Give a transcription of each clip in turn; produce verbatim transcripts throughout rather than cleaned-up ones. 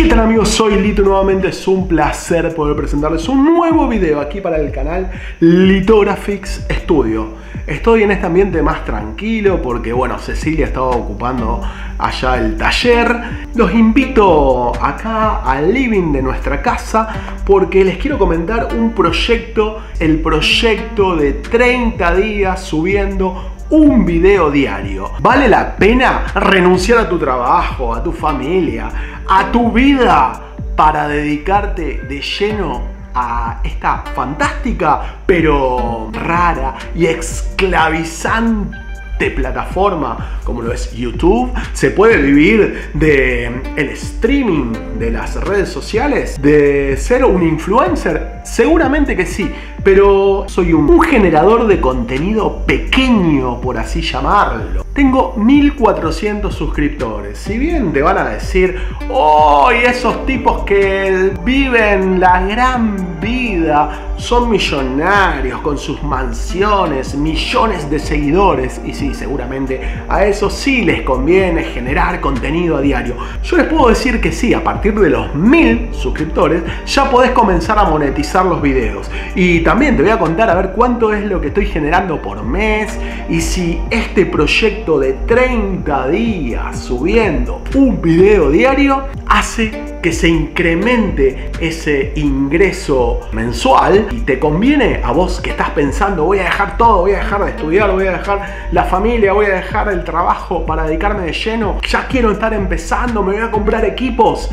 ¿Qué tal amigos? Soy Lito nuevamente, es un placer poder presentarles un nuevo video aquí para el canal Litographics Studio. Estoy en este ambiente más tranquilo porque bueno, Cecilia estaba ocupando allá el taller. Los invito acá al living de nuestra casa porque les quiero comentar un proyecto, el proyecto de treinta días subiendo un video diario. ¿Vale la pena renunciar a tu trabajo, a tu familia, a tu vida para dedicarte de lleno a esta fantástica pero rara y esclavizante plataforma como lo es YouTube? ¿Se puede vivir de el streaming de las redes sociales? ¿De ser un influencer? Seguramente que sí, pero soy un, un generador de contenido pequeño, por así llamarlo. Tengo mil cuatrocientos suscriptores. Si bien te van a decir, ¡oh! Esos tipos que viven la gran vida, son millonarios con sus mansiones, millones de seguidores. Y sí, seguramente a eso sí les conviene generar contenido a diario. Yo les puedo decir que sí, a partir de los mil suscriptores ya podés comenzar a monetizar los videos. Y también te voy a contar a ver cuánto es lo que estoy generando por mes y si este proyecto de treinta días subiendo un video diario hace que se incremente ese ingreso mensual y te conviene a vos que estás pensando, voy a dejar todo, voy a dejar de estudiar, voy a dejar la familia, voy a dejar el trabajo para dedicarme de lleno, ya quiero estar empezando, me voy a comprar equipos.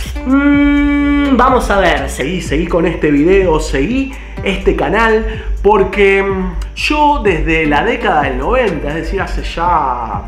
Mm, vamos a ver, seguí, seguí con este video, seguí este canal, porque yo desde la década del noventa, es decir, hace ya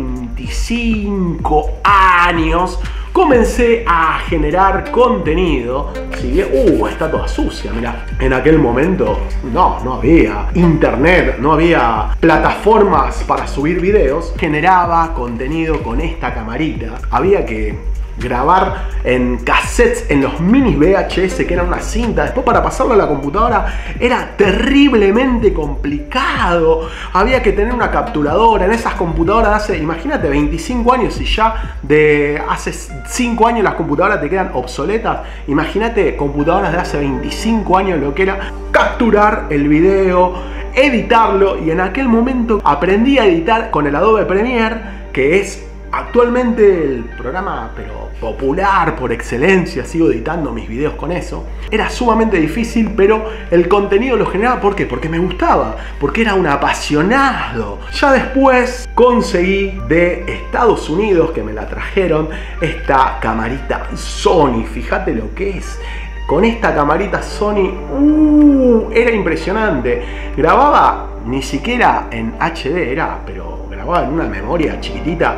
veinticinco años, comencé a generar contenido. Si bien, uh, está toda sucia, mirá. En aquel momento no, no había internet, no había plataformas para subir videos. Generaba contenido con esta camarita. Había que grabar en cassettes, en los mini V H S, que eran una cinta. Después para pasarlo a la computadora era terriblemente complicado. Había que tener una capturadora. En esas computadoras de hace, imagínate, veinticinco años, y ya de hace cinco años las computadoras te quedan obsoletas. Imagínate computadoras de hace veinticinco años, lo que era capturar el video, editarlo. Y en aquel momento aprendí a editar con el Adobe Premiere, que es actualmente el programa pero popular por excelencia. Sigo editando mis videos con eso. Era sumamente difícil, pero el contenido lo generaba. ¿Por qué? Porque me gustaba, porque era un apasionado. Ya después conseguí de Estados Unidos, que me la trajeron, esta camarita Sony. Fíjate lo que es. Con esta camarita Sony, uh, era impresionante. Grababa ni siquiera en H D, era, pero grababa en una memoria chiquitita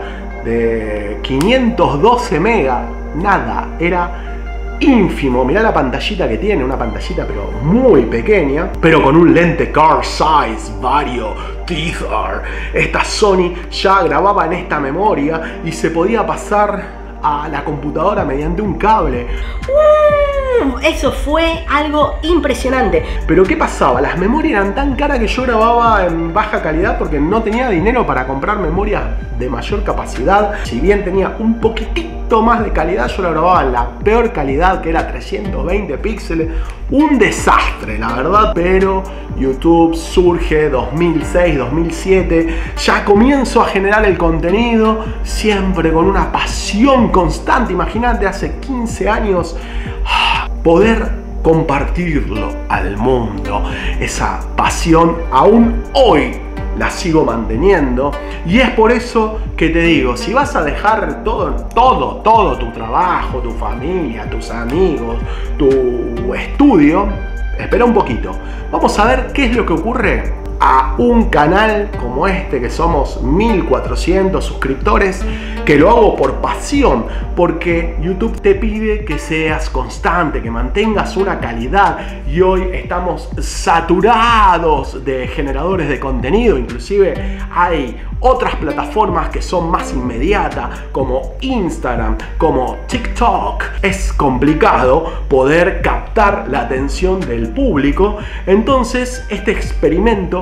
de quinientos doce megas, nada, era ínfimo. Mirá la pantallita que tiene, una pantallita pero muy pequeña, pero con un lente car size vario teether. Esta Sony ya grababa en esta memoria y se podía pasar a la computadora mediante un cable. Uh, eso fue algo impresionante. Pero ¿qué pasaba? Las memorias eran tan caras que yo grababa en baja calidad porque no tenía dinero para comprar memorias de mayor capacidad. Si bien tenía un poquitito más de calidad, yo la grababa en la peor calidad, que era trescientos veinte píxeles. Un desastre, la verdad. Pero YouTube surge dos mil seis, dos mil siete. Ya comienzo a generar el contenido, siempre con una pasión constante. Imagínate, hace quince años, poder compartirlo al mundo. Esa pasión aún hoy la sigo manteniendo, y es por eso que te digo, si vas a dejar todo, todo, todo tu trabajo, tu familia, tus amigos, tu estudio, espera un poquito. Vamos a ver qué es lo que ocurre a un canal como este, que somos mil cuatrocientos suscriptores, que lo hago por pasión, porque YouTube te pide que seas constante, que mantengas una calidad, y hoy estamos saturados de generadores de contenido. Inclusive hay otras plataformas que son más inmediatas, como Instagram, como TikTok. Es complicado poder captar la atención del público. Entonces este experimento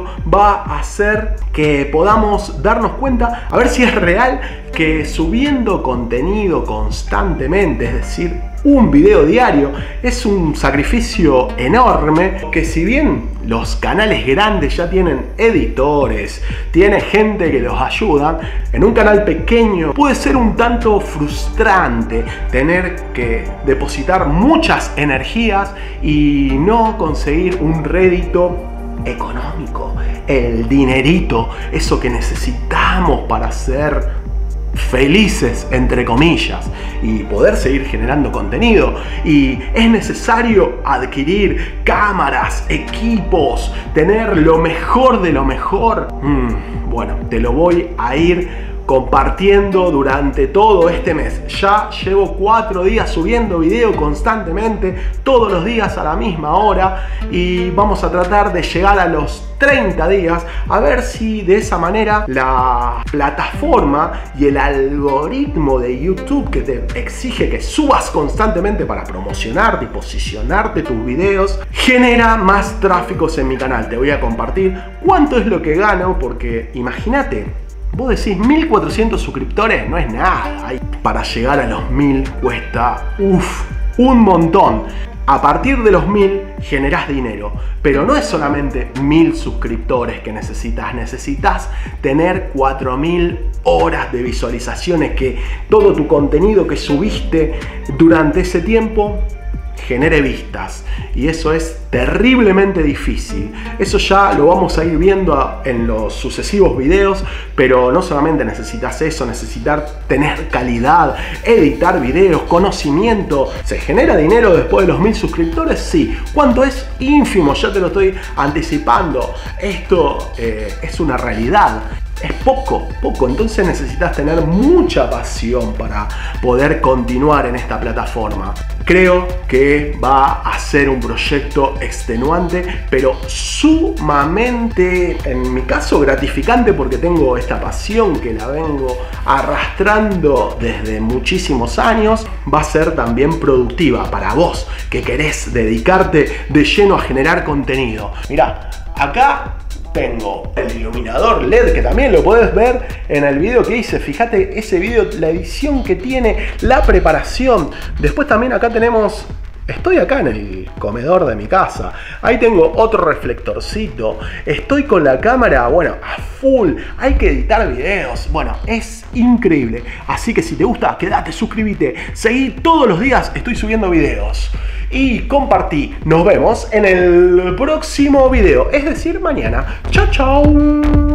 esto va a hacer que podamos darnos cuenta, a ver si es real que subiendo contenido constantemente, es decir, un video diario, es un sacrificio enorme, que si bien los canales grandes ya tienen editores, tiene gente que los ayuda, en un canal pequeño puede ser un tanto frustrante tener que depositar muchas energías y no conseguir un rédito económico, el dinerito, eso que necesitamos para ser felices, entre comillas, y poder seguir generando contenido. Y es necesario adquirir cámaras, equipos, tener lo mejor de lo mejor. Mm, bueno, te lo voy a ir compartiendo durante todo este mes. Ya llevo cuatro días subiendo video constantemente, todos los días a la misma hora, y vamos a tratar de llegar a los treinta días, a ver si de esa manera la plataforma y el algoritmo de YouTube, que te exige que subas constantemente para promocionarte y posicionarte tus videos, genera más tráficos en mi canal. Te voy a compartir cuánto es lo que gano, porque imagínate, vos decís mil cuatrocientos suscriptores, no es nada. Para llegar a los mil cuesta uff, un montón. A partir de los mil generás dinero, pero no es solamente mil suscriptores que necesitas, necesitas tener cuatro mil horas de visualizaciones, que todo tu contenido que subiste durante ese tiempo genere vistas, y eso es terriblemente difícil. Eso ya lo vamos a ir viendo en los sucesivos videos, pero no solamente necesitas eso, necesitas tener calidad, editar videos, conocimiento. ¿Se genera dinero después de los mil suscriptores? Sí. ¿Cuánto es? Ínfimo, ya te lo estoy anticipando. Esto eh, es una realidad. Es poco, poco, entonces necesitas tener mucha pasión para poder continuar en esta plataforma. Creo que va a ser un proyecto extenuante, pero sumamente, en mi caso, gratificante, porque tengo esta pasión que la vengo arrastrando desde muchísimos años. Va a ser también productiva para vos que querés dedicarte de lleno a generar contenido. Mirá, acá tengo el iluminador L E D, que también lo podés ver en el video que hice. Fíjate ese video, la edición que tiene, la preparación. Después también acá tenemos, estoy acá en el comedor de mi casa. Ahí tengo otro reflectorcito. Estoy con la cámara, bueno, a full. Hay que editar videos. Bueno, es increíble. Así que si te gusta, quédate, suscríbete. Seguí, todos los días estoy subiendo videos. Y compartí. Nos vemos en el próximo video, es decir, mañana. Chao, chao.